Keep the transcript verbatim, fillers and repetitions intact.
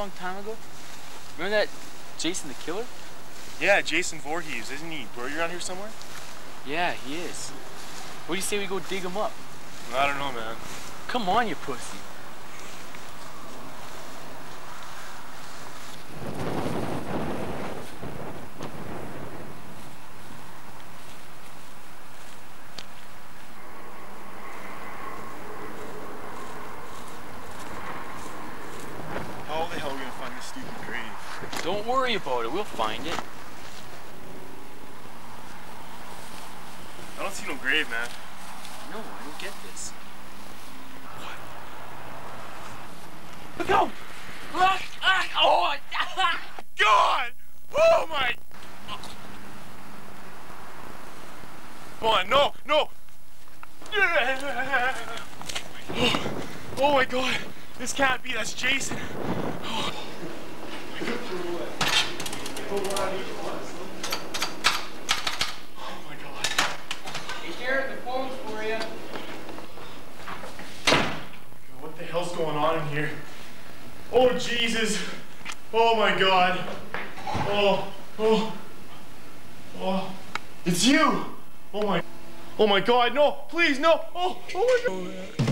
long time ago? Remember that Jason the Killer? Yeah, Jason Voorhees. Isn't he buried around here somewhere? Yeah, he is. What do you say we go dig him up? I don't know, man. Come on, you pussy. How the hell are we gonna find this stupid grave? Don't worry about it. We'll find it. I don't see no grave, man. No, I don't get this. What? Look out! Ah, ah, oh! God! Oh my! Come on, no, no! Oh my God! This can't be. That's Jason. Oh. What the hell's going on in here? Oh Jesus! Oh my God! Oh, oh, oh! It's you! Oh my! Oh my God! No! Please no! Oh! Oh my God!